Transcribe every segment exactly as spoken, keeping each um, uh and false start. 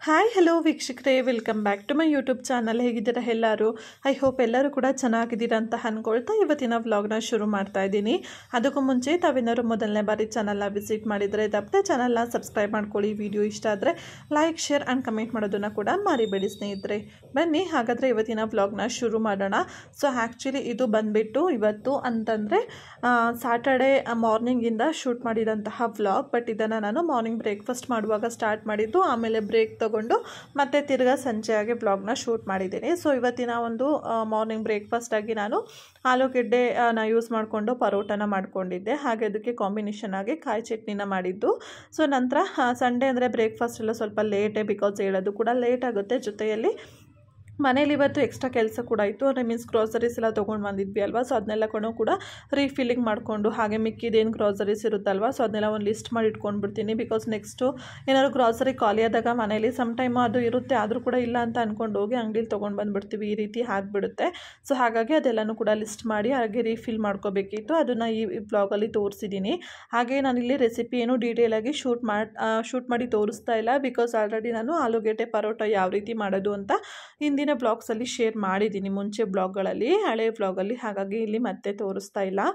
Hi hello ವೀಕ್ಷಕರೇ, welcome back to my YouTube channel. ಹೇಗಿದ್ದೀರಾ ಎಲ್ಲರೂ? ಐ ಹೋಪ್ ಎಲ್ಲರೂ ಕೂಡ ಚೆನ್ನಾಗಿದ್ದೀರಾ ಅಂತ ಅಂದ್ಕೊಳ್ತಾ ಇವತ್ತಿನ ವ್ಲಾಗ್ನ ಶುರು ಮಾಡ್ತಾ ಇದ್ದೀನಿ. ಅದಕ್ಕೂ ಮುಂಚೆ ತಾವೇನಾದ್ರು ಮೊದಲನೇ ಬಾರಿ ಚಾನಲ್ನ ವಿಸಿಟ್ ಮಾಡಿದರೆ ತಪ್ಪದೆ ಚಾನಲ್ನ ಸಬ್ಸ್ಕ್ರೈಬ್ ಮಾಡ್ಕೊಳ್ಳಿ. ವಿಡಿಯೋ ಇಷ್ಟ ಆದರೆ ಲೈಕ್, ಶೇರ್ ಆ್ಯಂಡ್ ಕಮೆಂಟ್ ಮಾಡೋದನ್ನು ಕೂಡ ಮರಿಬೇಡಿ ಸ್ನೇಹಿತರೆ. ಬನ್ನಿ ಹಾಗಾದರೆ ಇವತ್ತಿನ ವ್ಲಾಗ್ನ ಶುರು ಮಾಡೋಣ. ಸೊ ಆ್ಯಕ್ಚುಲಿ ಇದು ಬಂದುಬಿಟ್ಟು ಇವತ್ತು ಅಂತಂದರೆ ಸ್ಯಾಟರ್ಡೇ ಮಾರ್ನಿಂಗಿಂದ ಶೂಟ್ ಮಾಡಿದಂತಹ ವ್ಲಾಗ್. ಬಟ್ ಇದನ್ನು ನಾನು ಮಾರ್ನಿಂಗ್ ಬ್ರೇಕ್ಫಾಸ್ಟ್ ಮಾಡುವಾಗ ಸ್ಟಾರ್ಟ್ ಮಾಡಿದ್ದು, ಆಮೇಲೆ ಬ್ರೇಕ್ ತಗೊಂಡು ಮತ್ತೆ ತಿರ್ಗಾ ಸಂಜೆಯಾಗಿ ಬ್ಲಾಗ್ನ ಶೂಟ್ ಮಾಡಿದ್ದೀನಿ. ಸೊ ಇವತ್ತಿನ ಒಂದು ಮಾರ್ನಿಂಗ್ ಬ್ರೇಕ್ಫಾಸ್ಟ್ ಆಗಿ ನಾನು ಆಲೂಗೆಡ್ಡೆ ನಾ ಯೂಸ್ ಮಾಡಿಕೊಂಡು ಪರೋಟನ ಮಾಡ್ಕೊಂಡಿದ್ದೆ. ಹಾಗೆ ಅದಕ್ಕೆ ಕಾಂಬಿನೇಷನ್ ಆಗಿ ಕಾಯಿ ಚಟ್ನಿನ ಮಾಡಿದ್ದು. ಸೊ ನಂತರ ಸಂಡೇ ಅಂದರೆ ಬ್ರೇಕ್ಫಾಸ್ಟ್ ಎಲ್ಲ ಸ್ವಲ್ಪ ಲೇಟೇ, ಬಿಕಾಸ್ ಹೇಳೋದು ಕೂಡ ಲೇಟ್ ಆಗುತ್ತೆ. ಜೊತೆಯಲ್ಲಿ ಮನೇಲಿ ಇವತ್ತು ಎಕ್ಸ್ಟ್ರಾ ಕೆಲಸ ಕೂಡ ಇತ್ತು. ಅಂದರೆ ಮೀನ್ಸ್ ಗ್ರೋಸರೀಸ್ ಎಲ್ಲ ತೊಗೊಂಡು ಬಂದಿದ್ವಿ ಅಲ್ವಾ. ಸೊ ಅದನ್ನೆಲ್ಲ ಕೂಡ ರೀಫಿಲ್ಲಿಂಗ್ ಮಾಡಿಕೊಂಡು, ಹಾಗೆ ಮಿಕ್ಕಿದೇನು ಗ್ರೋಸರೀಸ್ ಇರುತ್ತಲ್ವ, ಸೊ ಅದನ್ನೆಲ್ಲ ಒಂದು ಲಿಸ್ಟ್ ಮಾಡಿ ಇಟ್ಕೊಂಡ್ಬಿಡ್ತೀನಿ. ಬಿಕಾಸ್ ನೆಕ್ಸ್ಟು ಏನಾದ್ರು ಗ್ರೋಸರಿ ಖಾಲಿ ಆದಾಗ ಮನೇಲಿ ಸಮ್ ಟೈಮ್ ಅದು ಇರುತ್ತೆ, ಆದರೂ ಕೂಡ ಇಲ್ಲ ಅಂತ ಅಂದ್ಕೊಂಡು ಹೋಗಿ ಅಂಗಡಿಲಿ ತೊಗೊಂಡು ಬಂದುಬಿಡ್ತೀವಿ. ಈ ರೀತಿ ಆಗಿಬಿಡುತ್ತೆ. ಸೊ ಹಾಗಾಗಿ ಅದೆಲ್ಲನೂ ಕೂಡ ಲಿಸ್ಟ್ ಮಾಡಿ ಹಾಗೆ ರೀಫಿಲ್ ಮಾಡ್ಕೋಬೇಕಿತ್ತು. ಅದನ್ನು ಈ ಬ್ಲಾಗಲ್ಲಿ ತೋರಿಸಿದ್ದೀನಿ. ಹಾಗೆ ನಾನಿಲ್ಲಿ ರೆಸಿಪಿ ಏನು ಡೀಟೇಲಾಗಿ ಶೂಟ್ ಮಾಡಿ ಶೂಟ್ ಮಾಡಿ ತೋರಿಸ್ತಾ ಇಲ್ಲ. ಬಿಕಾಸ್ ಆಲ್ರೆಡಿ ನಾನು ಆಲೂಗೆಡ್ಡೆ ಪರೋಟ ಯಾವ ರೀತಿ ಮಾಡೋದು ಅಂತ ಹಿಂದಿನ ಬ್ಲಾಗ್ಸಲ್ಲಿ ಶೇರ್ ಮಾಡಿದ್ದೀನಿ, ಮುಂಚೆ ಬ್ಲಾಗ್ಗಳಲ್ಲಿ, ಹಳೆ ಬ್ಲಾಗಲ್ಲಿ. ಹಾಗಾಗಿ ಇಲ್ಲಿ ಮತ್ತೆ ತೋರಿಸ್ತಾ ಇಲ್ಲ.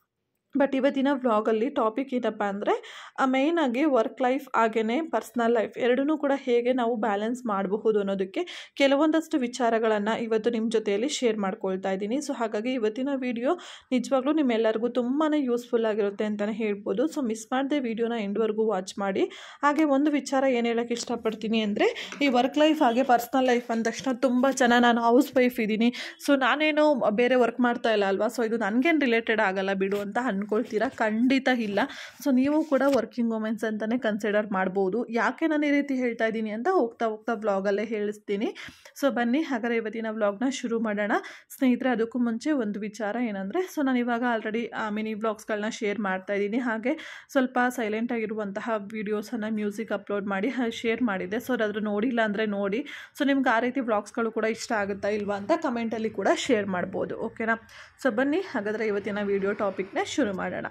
ಬಟ್ ಇವತ್ತಿನ ವ್ಲಾಗಲ್ಲಿ ಟಾಪಿಕ್ ಏನಪ್ಪ ಅಂದರೆ ಮೇಯ್ನಾಗಿ ವರ್ಕ್ ಲೈಫ್ ಹಾಗೆಯೇ ಪರ್ಸ್ನಲ್ ಲೈಫ್ ಎರಡನ್ನೂ ಕೂಡ ಹೇಗೆ ನಾವು ಬ್ಯಾಲೆನ್ಸ್ ಮಾಡಬಹುದು ಅನ್ನೋದಕ್ಕೆ ಕೆಲವೊಂದಷ್ಟು ವಿಚಾರಗಳನ್ನು ಇವತ್ತು ನಿಮ್ಮ ಜೊತೆಯಲ್ಲಿ ಶೇರ್ ಮಾಡ್ಕೊಳ್ತಾ ಇದ್ದೀನಿ. ಸೊ ಹಾಗಾಗಿ ಇವತ್ತಿನ ವಿಡಿಯೋ ನಿಜವಾಗ್ಲೂ ನಿಮ್ಮೆಲ್ಲರಿಗೂ ತುಂಬಾ ಯೂಸ್ಫುಲ್ ಆಗಿರುತ್ತೆ ಅಂತಲೇ ಹೇಳ್ಬೋದು. ಸೊ ಮಿಸ್ ಮಾಡದೆ ವಿಡಿಯೋನ ಎಂಡ್ವರೆಗೂ ವಾಚ್ ಮಾಡಿ. ಹಾಗೆ ಒಂದು ವಿಚಾರ ಏನು ಹೇಳೋಕ್ಕೆ ಇಷ್ಟಪಡ್ತೀನಿ ಅಂದರೆ, ಈ ವರ್ಕ್ ಲೈಫ್ ಹಾಗೆ ಪರ್ಸ್ನಲ್ ಲೈಫ್ ಅಂದ ತಕ್ಷಣ ತುಂಬ ಜನ ನಾನು ಹೌಸ್ ವೈಫ್ ಇದ್ದೀನಿ, ಸೊ ನಾನೇನು ಬೇರೆ ವರ್ಕ್ ಮಾಡ್ತಾ ಇಲ್ಲ ಅಲ್ವಾ, ಸೊ ಇದು ನನಗೇನು ರಿಲೇಟೆಡ್ ಆಗಲ್ಲ ಬಿಡು ಅಂತ ಅಂದ್ಕೊಳ್ತೀರಾ. ಖಂಡಿತ ಇಲ್ಲ. ಸೊ ನೀವು ಕೂಡ ವರ್ಕಿಂಗ್ ವುಮೆನ್ಸ್ ಅಂತಲೇ ಕನ್ಸಿಡರ್ ಮಾಡ್ಬೋದು. ಯಾಕೆ ನಾನು ಈ ರೀತಿ ಹೇಳ್ತಾ ಇದ್ದೀನಿ ಅಂತ ಹೋಗ್ತಾ ಹೋಗ್ತಾ ವ್ಲಾಗಲ್ಲೇ ಹೇಳಿಸ್ತೀನಿ. ಸೊ ಬನ್ನಿ ಹಾಗಾದರೆ ಇವತ್ತಿನ ವ್ಲಾಗ್ನ ಶುರು ಮಾಡೋಣ ಸ್ನೇಹಿತರೆ. ಅದಕ್ಕೂ ಮುಂಚೆ ಒಂದು ವಿಚಾರ ಏನಂದರೆ, ಸೊ ನಾನು ಇವಾಗ ಆಲ್ರೆಡಿ ಮಿನಿ ವ್ಲಾಗ್ಸ್ಗಳನ್ನ ಶೇರ್ ಮಾಡ್ತಾ ಇದ್ದೀನಿ. ಹಾಗೆ ಸ್ವಲ್ಪ ಸೈಲೆಂಟಾಗಿರುವಂತಹ ವೀಡಿಯೋಸನ್ನು ಮ್ಯೂಸಿಕ್ ಅಪ್ಲೋಡ್ ಮಾಡಿ ಶೇರ್ ಮಾಡಿದ್ದೆ. ಸೊ ಅದಾದರೂ ನೋಡಿಲ್ಲ ಅಂದರೆ ನೋಡಿ. ಸೊ ನಿಮ್ಗೆ ಆ ರೀತಿ ವ್ಲಾಗ್ಸ್ಗಳು ಕೂಡ ಇಷ್ಟ ಆಗುತ್ತಾ ಇಲ್ವಾ ಅಂತ ಕಮೆಂಟಲ್ಲಿ ಕೂಡ ಶೇರ್ ಮಾಡ್ಬೋದು, ಓಕೆನಾ. ಸೊ ಬನ್ನಿ ಹಾಗಾದರೆ ಇವತ್ತಿನ ವಿಡಿಯೋ ಟಾಪಿಕ್ನ ಶುರು ಮಾಡೋಣ.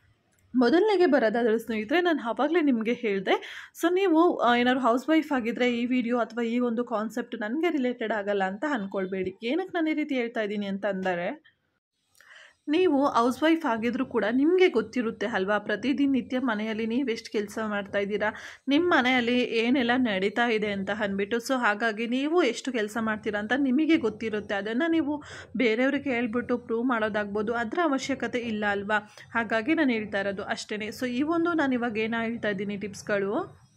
ಮೊದಲನೇಗೆ ಬರೋದಾದ್ರೆ ಸ್ನೇಹಿತರೆ, ನಾನು ಆವಾಗಲೇ ನಿಮಗೆ ಹೇಳಿದೆ, ಸೊ ನೀವು ಏನಾದ್ರು ಹೌಸ್ ವೈಫ್ ಆಗಿದ್ದರೆ ಈ ವಿಡಿಯೋ ಅಥವಾ ಈ ಒಂದು ಕಾನ್ಸೆಪ್ಟ್ ನನಗೆ ರಿಲೇಟೆಡ್ ಆಗಲ್ಲ ಅಂತ ಅಂದ್ಕೊಳ್ಬೇಡಿ. ಏನಕ್ಕೆ ನಾನು ಈ ರೀತಿ ಹೇಳ್ತಾ ಇದ್ದೀನಿ ಅಂತ ಅಂದರೆ, ನೀವು ಹೌಸ್ ವೈಫ್ ಆಗಿದ್ರೂ ಕೂಡ ನಿಮಗೆ ಗೊತ್ತಿರುತ್ತೆ ಅಲ್ವಾ, ಪ್ರತಿದಿನ ನಿತ್ಯ ಮನೆಯಲ್ಲಿ ನೀವು ಎಷ್ಟು ಕೆಲಸ ಮಾಡ್ತಾ ಇದ್ದೀರಾ, ನಿಮ್ಮ ಮನೆಯಲ್ಲಿ ಏನೆಲ್ಲ ನಡೀತಾ ಇದೆ ಅಂತ ಅಂದ್ಬಿಟ್ಟು. ಸೊ ಹಾಗಾಗಿ ನೀವು ಎಷ್ಟು ಕೆಲಸ ಮಾಡ್ತೀರಾ ಅಂತ ನಿಮಗೆ ಗೊತ್ತಿರುತ್ತೆ. ಅದನ್ನು ನೀವು ಬೇರೆಯವ್ರಿಗೆ ಹೇಳ್ಬಿಟ್ಟು ಪ್ರೂವ್ ಮಾಡೋದಾಗ್ಬೋದು, ಅದರ ಅವಶ್ಯಕತೆ ಇಲ್ಲ ಅಲ್ವಾ. ಹಾಗಾಗಿ ನಾನು ಹೇಳ್ತಾ ಇರೋದು ಅಷ್ಟೇ. ಸೊ ಈ ಒಂದು ನಾನು ಇವಾಗ ಏನೋ ಹೇಳ್ತಾ ಇದ್ದೀನಿ ಟಿಪ್ಸ್ಗಳು,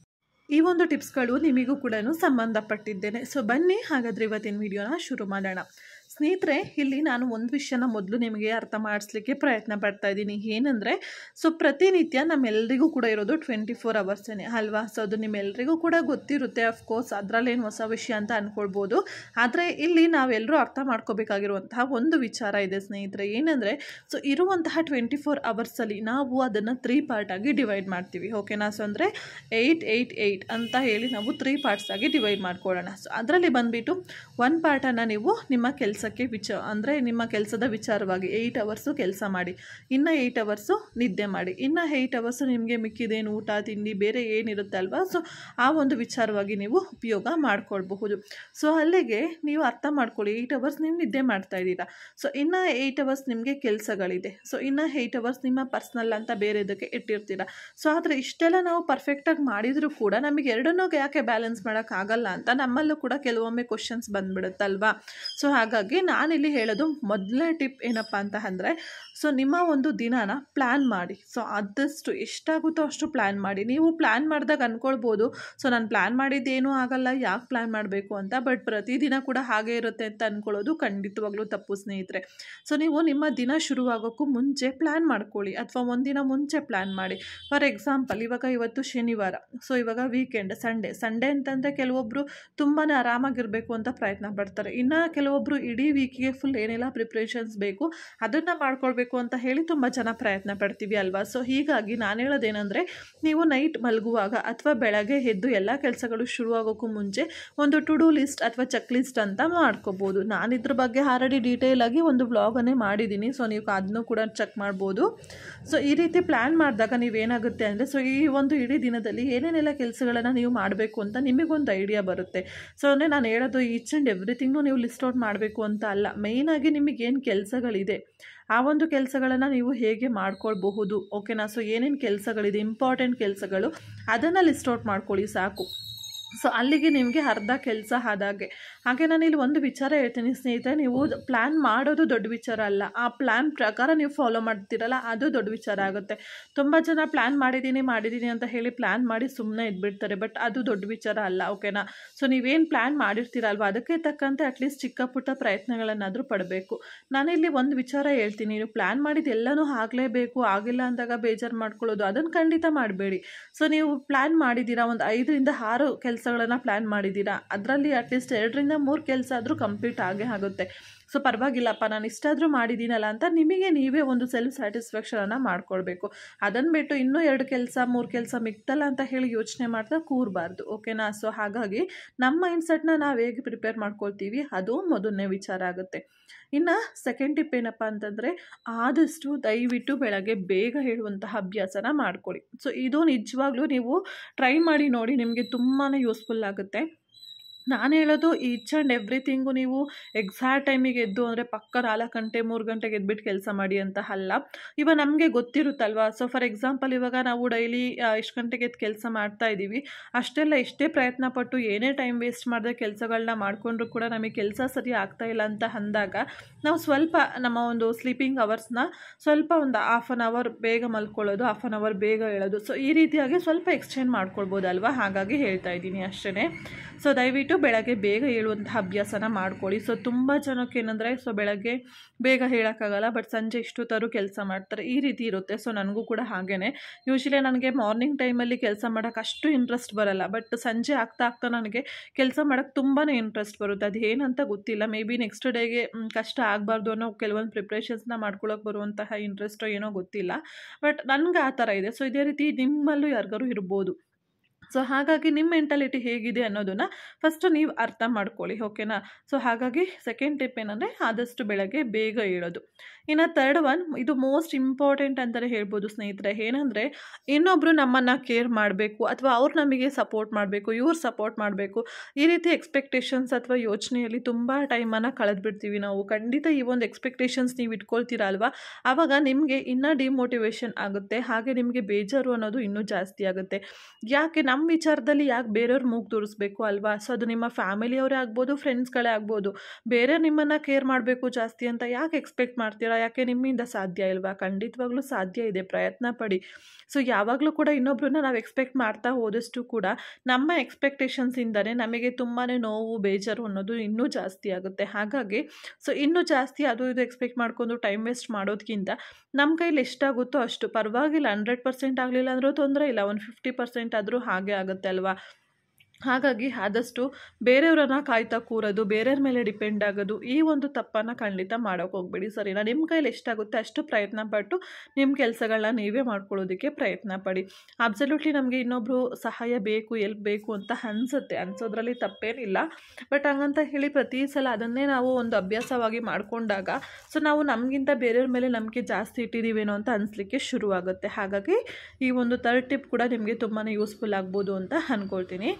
ಈ ಒಂದು ಟಿಪ್ಸ್ಗಳು ನಿಮಗೂ ಕೂಡ ಸಂಬಂಧಪಟ್ಟಿದ್ದೇನೆ. ಸೊ ಬನ್ನಿ ಹಾಗಾದರೆ ಇವತ್ತಿನ ವಿಡಿಯೋನ ಶುರು ಮಾಡೋಣ ಸ್ನೇಹಿತರೆ. ಇಲ್ಲಿ ನಾನು ಒಂದು ವಿಷಯನ ಮೊದಲು ನಿಮಗೆ ಅರ್ಥ ಮಾಡಿಸ್ಲಿಕ್ಕೆ ಪ್ರಯತ್ನ ಪಡ್ತಾ ಇದ್ದೀನಿ. ಏನಂದರೆ, ಸೊ ಪ್ರತಿನಿತ್ಯ ನಮ್ಮೆಲ್ಲರಿಗೂ ಕೂಡ ಇರೋದು ಟ್ವೆಂಟಿ ಫೋರ್ ಅವರ್ಸೇ ಅಲ್ವಾ. ಸೊ ಅದು ನಿಮ್ಮೆಲ್ಲರಿಗೂ ಕೂಡ ಗೊತ್ತಿರುತ್ತೆ ಅಫ್ಕೋರ್ಸ್, ಅದರಲ್ಲೇನು ಹೊಸ ವಿಷಯ ಅಂತ ಅಂದ್ಕೊಳ್ಬೋದು. ಆದರೆ ಇಲ್ಲಿ ನಾವೆಲ್ಲರೂ ಅರ್ಥ ಮಾಡ್ಕೋಬೇಕಾಗಿರುವಂತಹ ಒಂದು ವಿಚಾರ ಇದೆ ಸ್ನೇಹಿತರೆ. ಏನಂದರೆ, ಸೊ ಇರುವಂತಹ ಟ್ವೆಂಟಿ ಫೋರ್ ಅವರ್ಸಲ್ಲಿ ನಾವು ಅದನ್ನು ತ್ರೀ ಪಾರ್ಟಾಗಿ ಡಿವೈಡ್ ಮಾಡ್ತೀವಿ, ಓಕೆನಾ. ಸೊ ಅಂದರೆ ಏಯ್ಟ್ ಏಯ್ಟ್ ಏಯ್ಟ್ ಅಂತ ಹೇಳಿ ನಾವು ತ್ರೀ ಪಾರ್ಟ್ಸಾಗಿ ಡಿವೈಡ್ ಮಾಡ್ಕೊಳ್ಳೋಣ. ಸೊ ಅದರಲ್ಲಿ ಬಂದುಬಿಟ್ಟು ಒನ್ ಪಾರ್ಟನ್ನು ನೀವು ನಿಮ್ಮ ಕೆಲಸ ವಿಚ ಅಂದರೆ ನಿಮ್ಮ ಕೆಲಸದ ವಿಚಾರವಾಗಿ ಏಯ್ಟ್ ಅವರ್ಸು ಕೆಲಸ ಮಾಡಿ, ಇನ್ನು ಏಯ್ಟ್ ಅವರ್ಸು ನಿದ್ದೆ ಮಾಡಿ, ಇನ್ನು ಏಯ್ಟ್ ಅವರ್ಸು ನಿಮಗೆ ಮಿಕ್ಕಿದೇನು ಊಟ ತಿಂಡಿ ಬೇರೆ ಏನಿರುತ್ತೆ ಅಲ್ವಾ, ಸೊ ಆ ಒಂದು ವಿಚಾರವಾಗಿ ನೀವು ಉಪಯೋಗ ಮಾಡ್ಕೊಳ್ಬಹುದು. ಸೊ ಅಲ್ಲಿಗೆ ನೀವು ಅರ್ಥ ಮಾಡ್ಕೊಳ್ಳಿ, ಏಯ್ಟ್ ಅವರ್ಸ್ ನೀವು ನಿದ್ದೆ ಮಾಡ್ತಾ ಇದ್ದೀರಾ. ಸೊ ಇನ್ನು ಏಯ್ಟ್ ಅವರ್ಸ್ ನಿಮಗೆ ಕೆಲಸಗಳಿದೆ. ಸೊ ಇನ್ನು ಏಯ್ಟ್ ಅವರ್ಸ್ ನಿಮ್ಮ ಪರ್ಸ್ನಲ್ ಅಂತ ಬೇರೆ ಇದಕ್ಕೆ ಇಟ್ಟಿರ್ತೀರ. ಸೊ ಆದರೆ ಇಷ್ಟೆಲ್ಲ ನಾವು ಪರ್ಫೆಕ್ಟಾಗಿ ಮಾಡಿದರೂ ಕೂಡ ನಮಗೆ ಎರಡನ್ನೂ ಯಾಕೆ ಬ್ಯಾಲೆನ್ಸ್ ಮಾಡೋಕ್ಕಾಗಲ್ಲ ಅಂತ ನಮ್ಮಲ್ಲೂ ಕೂಡ ಕೆಲವೊಮ್ಮೆ ಕ್ವಶನ್ಸ್ ಬಂದ್ಬಿಡುತ್ತಲ್ವಾ. ಸೊ ಹಾಗಾಗಿ ನಾನಿಲ್ಲಿ ಹೇಳೋದು ಮೊದಲನೇ ಟಿಪ್ ಏನಪ್ಪ ಅಂತ ಅಂದರೆ, ಸೊ ನಿಮ್ಮ ಒಂದು ದಿನಾನ ಪ್ಲ್ಯಾನ್ ಮಾಡಿ. ಸೊ ಆದಷ್ಟು ಎಷ್ಟಾಗುತ್ತೋ ಅಷ್ಟು ಪ್ಲ್ಯಾನ್ ಮಾಡಿ. ನೀವು ಪ್ಲ್ಯಾನ್ ಮಾಡಿದಾಗ ಅಂದ್ಕೊಳ್ಬೋದು, ಸೊ ನಾನು ಪ್ಲ್ಯಾನ್ ಮಾಡಿದ್ದೇನೂ ಆಗಲ್ಲ, ಯಾಕೆ ಪ್ಲ್ಯಾನ್ ಮಾಡಬೇಕು ಅಂತ. ಬಟ್ ಪ್ರತಿದಿನ ಕೂಡ ಹಾಗೆ ಇರುತ್ತೆ ಅಂತ ಅಂದ್ಕೊಳ್ಳೋದು ಖಂಡಿತವಾಗ್ಲೂ ತಪ್ಪು ಸ್ನೇಹಿತರೆ. ಸೊ ನೀವು ನಿಮ್ಮ ದಿನ ಶುರುವಾಗೋಕ್ಕೂ ಮುಂಚೆ ಪ್ಲ್ಯಾನ್ ಮಾಡ್ಕೊಳ್ಳಿ, ಅಥವಾ ಒಂದಿನ ಮುಂಚೆ ಪ್ಲ್ಯಾನ್ ಮಾಡಿ. ಫಾರ್ ಎಕ್ಸಾಂಪಲ್, ಇವಾಗ ಇವತ್ತು ಶನಿವಾರ, ಸೊ ಇವಾಗ ವೀಕೆಂಡ್ ಸಂಡೇ ಸಂಡೇ ಅಂತಂದರೆ ಕೆಲವೊಬ್ಬರು ತುಂಬಾ ಆರಾಮಾಗಿರಬೇಕು ಅಂತ ಪ್ರಯತ್ನ ಪಡ್ತಾರೆ. ಇನ್ನು ಕೆಲವೊಬ್ಬರು ಇಡೀ ವೀಕಿಗೆ ಫುಲ್ ಏನೆಲ್ಲ ಪ್ರಿಪ್ರೇಷನ್ಸ್ ಬೇಕು ಅದನ್ನು ಮಾಡ್ಕೊಳ್ಬೇಕು ಮಾಡಬೇಕು ಅಂತ ಹೇಳಿ ತುಂಬ ಜನ ಪ್ರಯತ್ನ ಪಡ್ತೀವಿ ಅಲ್ವಾ. ಸೊ ಹೀಗಾಗಿ ನಾನು ಹೇಳೋದೇನೆಂದರೆ, ನೀವು ನೈಟ್ ಮಲಗುವಾಗ ಅಥವಾ ಬೆಳಗ್ಗೆ ಎದ್ದು ಎಲ್ಲ ಕೆಲಸಗಳು ಶುರುವಾಗೋಕ್ಕೂ ಮುಂಚೆ ಒಂದು ಟು ಡೂ ಲಿಸ್ಟ್ ಅಥವಾ ಚೆಕ್ ಲಿಸ್ಟ್ ಅಂತ ಮಾಡ್ಕೋಬೋದು. ನಾನು ಇದ್ರ ಬಗ್ಗೆ ಆಲ್ರೆಡಿ ಡೀಟೇಲ್ ಆಗಿ ಒಂದು ವ್ಲಾಗನ್ನೇ ಮಾಡಿದ್ದೀನಿ, ಸೊ ನೀವು ಅದನ್ನು ಕೂಡ ಚೆಕ್ ಮಾಡ್ಬೋದು. ಸೊ ಈ ರೀತಿ ಪ್ಲ್ಯಾನ್ ಮಾಡಿದಾಗ ನೀವೇನಾಗುತ್ತೆ ಅಂದರೆ, ಸೊ ಈ ಒಂದು ಇಡೀ ದಿನದಲ್ಲಿ ಏನೇನೆಲ್ಲ ಕೆಲಸಗಳನ್ನು ನೀವು ಮಾಡಬೇಕು ಅಂತ ನಿಮಗೊಂದು ಐಡಿಯಾ ಬರುತ್ತೆ. ಸೊ ಅಂದರೆ ನಾನು ಹೇಳೋದು ಈಚ್ ಆ್ಯಂಡ್ ಎವ್ರಿಥಿಂಗ್ನು ನೀವು ಲಿಸ್ಟ್ ಔಟ್ ಮಾಡಬೇಕು ಅಂತ ಅಲ್ಲ. ಮೇಯ್ನಾಗಿ ನಿಮಗೇನು ಕೆಲಸಗಳಿದೆ ಆ ಒಂದು ಕೆಲಸಗಳನ್ನು ನೀವು ಹೇಗೆ ಮಾಡ್ಕೊಳ್ಬಹುದು, ಓಕೆನಾ. ಸೊ ಏನೇನು ಕೆಲಸಗಳಿದೆ, ಇಂಪಾರ್ಟೆಂಟ್ ಕೆಲಸಗಳು, ಅದನ್ನು ಲಿಸ್ಟ್ ಔಟ್ ಮಾಡ್ಕೊಳ್ಳಿ ಸಾಕು. ಸೊ ಅಲ್ಲಿಗೆ ನಿಮಗೆ ಅರ್ಧ ಕೆಲಸ ಆದಾಗೆ. ಹಾಗೆ ನಾನು ಇಲ್ಲಿ ಒಂದು ವಿಚಾರ ಹೇಳ್ತೀನಿ ಸ್ನೇಹಿತರೆ, ನೀವು ಪ್ಲ್ಯಾನ್ ಮಾಡೋದು ದೊಡ್ಡ ವಿಚಾರ ಅಲ್ಲ, ಆ ಪ್ಲ್ಯಾನ್ ಪ್ರಕಾರ ನೀವು ಫಾಲೋ ಮಾಡ್ತೀರಲ್ಲ ಅದು ದೊಡ್ಡ ವಿಚಾರ ಆಗುತ್ತೆ. ತುಂಬ ಜನ ಪ್ಲ್ಯಾನ್ ಮಾಡಿದ್ದೀನಿ ಮಾಡಿದ್ದೀನಿ ಅಂತ ಹೇಳಿ ಪ್ಲ್ಯಾನ್ ಮಾಡಿ ಸುಮ್ಮನೆ ಇದ್ಬಿಡ್ತಾರೆ, ಬಟ್ ಅದು ದೊಡ್ಡ ವಿಚಾರ ಅಲ್ಲ, ಓಕೆನಾ. ಸೊ ನೀವೇನು ಪ್ಲ್ಯಾನ್ ಮಾಡಿರ್ತೀರಲ್ವ ಅದಕ್ಕೆ ತಕ್ಕಂತೆ ಅಟ್ಲೀಸ್ಟ್ ಚಿಕ್ಕ ಪುಟ್ಟ ಪ್ರಯತ್ನಗಳನ್ನಾದರೂ ಪಡಬೇಕು. ನಾನಿಲ್ಲಿ ಒಂದು ವಿಚಾರ ಹೇಳ್ತೀನಿ, ನೀವು ಪ್ಲ್ಯಾನ್ ಮಾಡಿದ್ದು ಎಲ್ಲನೂ ಆಗಲೇಬೇಕು, ಆಗಿಲ್ಲ ಅಂದಾಗ ಬೇಜಾರು ಮಾಡ್ಕೊಳ್ಳೋದು ಅದನ್ನು ಖಂಡಿತ ಮಾಡಬೇಡಿ. ಸೊ ನೀವು ಪ್ಲ್ಯಾನ್ ಮಾಡಿದ್ದೀರಾ, ಒಂದು ಐದರಿಂದ ಆರು ಕೆಲಸಗಳನ್ನು ಪ್ಲ್ಯಾನ್ ಮಾಡಿದ್ದೀರಾ, ಅದರಲ್ಲಿ ಅಟ್ಲೀಸ್ಟ್ ಎರಡರಿಂದ ಮೂರು ಕೆಲಸ ಆದರೂ ಕಂಪ್ಲೀಟ್ ಆಗೇ ಆಗುತ್ತೆ. ಸೊ ಪರವಾಗಿಲ್ಲಪ್ಪ ನಾನು ಇಷ್ಟಾದರೂ ಮಾಡಿದ್ದೀನಲ್ಲ ಅಂತ ನಿಮಗೆ ನೀವೇ ಒಂದು ಸೆಲ್ಫ್ ಸ್ಯಾಟಿಸ್ಫ್ಯಾಕ್ಷನನ್ನು ಮಾಡ್ಕೊಳ್ಬೇಕು. ಅದನ್ನು ಬಿಟ್ಟು ಇನ್ನೂ ಎರಡು ಕೆಲಸ ಮೂರು ಕೆಲಸ ಮಿಕ್ತಲ್ಲ ಅಂತ ಹೇಳಿ ಯೋಚನೆ ಮಾಡ್ತಾ ಕೂರಬಾರ್ದು, ಓಕೆನಾ. ಸೊ ಹಾಗಾಗಿ ನಮ್ಮ ಮೈಂಡ್ಸೆಟ್ನ ನಾವು ಹೇಗೆ ಪ್ರಿಪೇರ್ ಮಾಡ್ಕೊಳ್ತೀವಿ ಅದು ಮೊದಲನೇ ವಿಚಾರ ಆಗುತ್ತೆ. ಇನ್ನು ಸೆಕೆಂಡ್ ಟಿಪ್ ಏನಪ್ಪ ಅಂತಂದರೆ, ಆದಷ್ಟು ದಯವಿಟ್ಟು ಬೆಳಗ್ಗೆ ಬೇಗ ಹೇಳುವಂತಹ ಅಭ್ಯಾಸನ ಮಾಡ್ಕೊಳ್ಳಿ. ಸೊ ಇದು ನಿಜವಾಗ್ಲೂ ನೀವು ಟ್ರೈ ಮಾಡಿ ನೋಡಿ, ನಿಮಗೆ ತುಂಬಾ ಯೂಸ್ಫುಲ್ ಆಗುತ್ತೆ. ನಾನು ಹೇಳೋದು ಈಚ್ ಆ್ಯಂಡ್ ಎವ್ರಿಥಿಂಗು ನೀವು ಎಕ್ಸಾಕ್ಟ್ ಟೈಮಿಗೆ ಎದ್ದು ಅಂದರೆ ಪಕ್ಕ ನಾಲ್ಕು ಗಂಟೆ ಮೂರು ಗಂಟೆಗೆ ಎದ್ಬಿಟ್ಟು ಕೆಲಸ ಮಾಡಿ ಅಂತ ಅಲ್ಲ. ಇವಾಗ ನಮಗೆ ಗೊತ್ತಿರುತ್ತಲ್ವ. ಸೊ ಫಾರ್ ಎಕ್ಸಾಂಪಲ್ ಇವಾಗ ನಾವು ಡೈಲಿ ಎಷ್ಟು ಗಂಟೆಗೆ ಎದ್ದು ಕೆಲಸ ಮಾಡ್ತಾ ಇದ್ದೀವಿ, ಅಷ್ಟೆಲ್ಲ ಎಷ್ಟೇ ಪ್ರಯತ್ನ ಪಟ್ಟು ಏನೇ ಟೈಮ್ ವೇಸ್ಟ್ ಮಾಡದೆ ಕೆಲಸಗಳನ್ನ ಮಾಡಿಕೊಂಡ್ರೂ ಕೂಡ ನಮಗೆ ಕೆಲಸ ಸರಿ ಆಗ್ತಾ ಇಲ್ಲ ಅಂತ ಅಂದಾಗ ನಾವು ಸ್ವಲ್ಪ ನಮ್ಮ ಒಂದು ಸ್ಲೀಪಿಂಗ್ ಅವರ್ಸ್ನ ಸ್ವಲ್ಪ ಒಂದು ಹಾಫ್ ಆನ್ ಅವರ್ ಬೇಗ ಮಲ್ಕೊಳ್ಳೋದು, ಹಾಫ್ ಆನ್ ಅವರ್ ಬೇಗ ಹೇಳೋದು, ಸೊ ಈ ರೀತಿಯಾಗಿ ಸ್ವಲ್ಪ ಎಕ್ಸ್ಟೆಂಡ್ ಮಾಡ್ಕೊಳ್ಬೋದಲ್ವ. ಹಾಗಾಗಿ ಹೇಳ್ತಾ ಇದ್ದೀನಿ ಅಷ್ಟೇ. ಸೊ ದಯವಿಟ್ಟು ಬೆಳಗ್ಗೆ ಬೇಗ ಹೇಳುವಂತಹ ಅಭ್ಯಾಸನ ಮಾಡ್ಕೊಳ್ಳಿ. ಸೊ ತುಂಬ ಜನಕ್ಕೆ ಏನಂದರೆ, ಸೊ ಬೆಳಗ್ಗೆ ಬೇಗ ಹೇಳೋಕ್ಕಾಗಲ್ಲ ಬಟ್ ಸಂಜೆ ಇಷ್ಟೊತ್ತಾದ್ರು ಕೆಲಸ ಮಾಡ್ತಾರೆ, ಈ ರೀತಿ ಇರುತ್ತೆ. ಸೊ ನನಗೂ ಕೂಡ ಹಾಗೇ. ಯೂಶ್ವಲಿ ನನಗೆ ಮಾರ್ನಿಂಗ್ ಟೈಮಲ್ಲಿ ಕೆಲಸ ಮಾಡೋಕ್ಕೆ ಅಷ್ಟು ಇಂಟ್ರೆಸ್ಟ್ ಬರೋಲ್ಲ, ಬಟ್ ಸಂಜೆ ಆಗ್ತಾ ಆಗ್ತಾ ನನಗೆ ಕೆಲಸ ಮಾಡೋಕ್ಕೆ ತುಂಬಾ ಇಂಟ್ರೆಸ್ಟ್ ಬರುತ್ತೆ. ಅದು ಏನಂತ ಗೊತ್ತಿಲ್ಲ, ಮೇ ಬಿ ನೆಕ್ಸ್ಟ್ ಡೇಗೆ ಕಷ್ಟ ಆಗಬಾರ್ದು ಅನ್ನೋ ಕೆಲವೊಂದು ಪ್ರಿಪ್ರೇಷನ್ಸ್ನ ಮಾಡ್ಕೊಳ್ಳೋಕೆ ಬರುವಂತಹ ಇಂಟ್ರೆಸ್ಟೋ ಏನೋ ಗೊತ್ತಿಲ್ಲ, ಬಟ್ ನನಗೆ ಆ ಥರ ಇದೆ. ಸೊ ಇದೇ ರೀತಿ ನಿಮ್ಮಲ್ಲೂ ಯಾರಿಗಾರು ಇರ್ಬೋದು. ಸೊ ಹಾಗಾಗಿ ನಿಮ್ಮ ಮೆಂಟಾಲಿಟಿ ಹೇಗಿದೆ ಅನ್ನೋದನ್ನು ಫಸ್ಟು ನೀವು ಅರ್ಥ ಮಾಡ್ಕೊಳ್ಳಿ, ಓಕೆನಾ. ಸೊ ಹಾಗಾಗಿ ಸೆಕೆಂಡ್ ಟಿಪ್ ಏನಂದರೆ, ಆದಷ್ಟು ಬೆಳಗ್ಗೆ ಬೇಗ ಏಳೋದು. ಇನ್ನು ತರ್ಡ್ ಒನ್, ಇದು ಮೋಸ್ಟ್ ಇಂಪಾರ್ಟೆಂಟ್ ಅಂತಲೇ ಹೇಳ್ಬೋದು ಸ್ನೇಹಿತರೆ. ಏನಂದರೆ, ಇನ್ನೊಬ್ಬರು ನಮ್ಮನ್ನು ಕೇರ್ ಮಾಡಬೇಕು ಅಥವಾ ಅವ್ರು ನಮಗೆ ಸಪೋರ್ಟ್ ಮಾಡಬೇಕು, ಇವ್ರು ಸಪೋರ್ಟ್ ಮಾಡಬೇಕು, ಈ ರೀತಿ ಎಕ್ಸ್ಪೆಕ್ಟೇಷನ್ಸ್ ಅಥವಾ ಯೋಚನೆಯಲ್ಲಿ ತುಂಬ ಟೈಮನ್ನು ಕಳೆದ್ಬಿಡ್ತೀವಿ ನಾವು. ಖಂಡಿತ ಈ ಒಂದು ಎಕ್ಸ್ಪೆಕ್ಟೇಷನ್ಸ್ ನೀವು ಇಟ್ಕೊಳ್ತೀರ ಅಲ್ವಾ, ಆವಾಗ ನಿಮಗೆ ಇನ್ನೂ ಡಿಮೋಟಿವೇಶನ್ ಆಗುತ್ತೆ, ಹಾಗೆ ನಿಮಗೆ ಬೇಜಾರು ಅನ್ನೋದು ಇನ್ನೂ ಜಾಸ್ತಿ ಆಗುತ್ತೆ. ಯಾಕೆ ನಮ್ಮ ವಿಚಾರದಲ್ಲಿ ಯಾಕೆ ಬೇರೆಯವ್ರು ಮೂಗು ತೋರಿಸ್ಬೇಕು ಅಲ್ವಾ. ಸೊ ಅದು ನಿಮ್ಮ ಫ್ಯಾಮಿಲಿಯವರೇ ಆಗ್ಬೋದು, ಫ್ರೆಂಡ್ಸ್ಗಳೇ ಆಗ್ಬೋದು, ಬೇರೆ ನಿಮ್ಮನ್ನು ಕೇರ್ ಮಾಡಬೇಕು ಜಾಸ್ತಿ ಅಂತ ಯಾಕೆ ಎಕ್ಸ್ಪೆಕ್ಟ್ ಮಾಡ್ತೀರಾ? ಯಾಕೆ ನಿಮ್ಮಿಂದ ಸಾಧ್ಯ ಇಲ್ವಾ? ಖಂಡಿತವಾಗ್ಲೂ ಸಾಧ್ಯ ಇದೆ, ಪ್ರಯತ್ನ ಪಡಿ. ಸೊ ಯಾವಾಗಲೂ ಕೂಡ ಇನ್ನೊಬ್ರನ್ನ ನಾವು ಎಕ್ಸ್ಪೆಕ್ಟ್ ಮಾಡ್ತಾ ಹೋದಷ್ಟು ಕೂಡ ನಮ್ಮ ಎಕ್ಸ್ಪೆಕ್ಟೇಷನ್ಸಿಂದಲೇ ನಮಗೆ ತುಂಬಾ ನೋವು ಬೇಜಾರು ಅನ್ನೋದು ಇನ್ನೂ ಜಾಸ್ತಿ ಆಗುತ್ತೆ. ಹಾಗಾಗಿ ಸೊ ಇನ್ನೂ ಜಾಸ್ತಿ ಅದು ಇದು ಎಕ್ಸ್ಪೆಕ್ಟ್ ಮಾಡ್ಕೊಂಡು ಟೈಮ್ ವೇಸ್ಟ್ ಮಾಡೋದಕ್ಕಿಂತ ನಮ್ಮ ಕೈಲಿ ಎಷ್ಟಾಗುತ್ತೋ ಅಷ್ಟು, ಪರವಾಗಿಲ್ಲ, ಹಂಡ್ರೆಡ್ ಪರ್ಸೆಂಟ್ ಆಗಲಿಲ್ಲ ಅಂದರೂ ತೊಂದರೆ ಇಲ್ಲ, ಒಂದು ಫಿಫ್ಟಿ ಪರ್ಸೆಂಟ್ ಆದರೂ ಹಾಗೆ ಆಗುತ್ತೆ ಅಲ್ವಾ. ಹಾಗಾಗಿ ಆದಷ್ಟು ಬೇರೆಯವ್ರನ್ನ ಕಾಯ್ತಾ ಕೂರೋದು, ಬೇರೆಯವ್ರ ಮೇಲೆ ಡಿಪೆಂಡ್ ಆಗೋದು, ಈ ಒಂದು ತಪ್ಪನ್ನು ಖಂಡಿತ ಮಾಡೋಕ್ಕೆ ಹೋಗಬೇಡಿ, ಸರಿನಾ. ನಿಮ್ಮ ಕೈಲಿ ಎಷ್ಟಾಗುತ್ತೆ ಅಷ್ಟು ಪ್ರಯತ್ನ ಪಟ್ಟು ನಿಮ್ಮ ಕೆಲಸಗಳನ್ನ ನೀವೇ ಮಾಡ್ಕೊಳ್ಳೋದಕ್ಕೆ ಪ್ರಯತ್ನ ಪಡಿ. ಅಬ್ಸಲ್ಯೂಟ್ಲಿ ನಮಗೆ ಇನ್ನೊಬ್ಬರು ಸಹಾಯ ಬೇಕು, ಎಲ್ಪ್ ಬೇಕು ಅಂತ ಅನಿಸುತ್ತೆ, ಅನಿಸೋದ್ರಲ್ಲಿ ತಪ್ಪೇನಿಲ್ಲ. ಬಟ್ ಹಂಗಂತ ಹೇಳಿ ಪ್ರತಿ ಸಲ ಅದನ್ನೇ ನಾವು ಒಂದು ಅಭ್ಯಾಸವಾಗಿ ಮಾಡಿಕೊಂಡಾಗ ಸೊ ನಾವು ನಮಗಿಂತ ಬೇರೆಯವ್ರ ಮೇಲೆ ನಂಬಿಕೆ ಜಾಸ್ತಿ ಇಟ್ಟಿದ್ದೀವೇನೋ ಅಂತ ಅನಿಸ್ಲಿಕ್ಕೆ ಶುರುವಾಗುತ್ತೆ. ಹಾಗಾಗಿ ಈ ಒಂದು ಥರ್ಡ್ ಟಿಪ್ ಕೂಡ ನಿಮಗೆ ತುಂಬಾ ಯೂಸ್ಫುಲ್ ಆಗ್ಬೋದು ಅಂತ ಅಂದ್ಕೊಳ್ತೀನಿ.